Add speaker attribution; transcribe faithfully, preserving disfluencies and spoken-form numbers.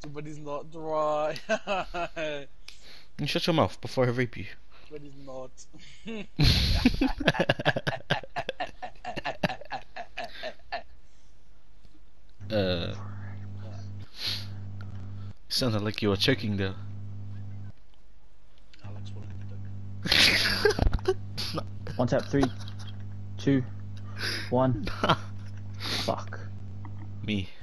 Speaker 1: But he's not dry.
Speaker 2: You shut your mouth before I rape you.
Speaker 1: But he's not.
Speaker 2: uh, sounded like you were choking there.
Speaker 1: Alex will
Speaker 3: One tap, three, two, one. Fuck.
Speaker 2: Me.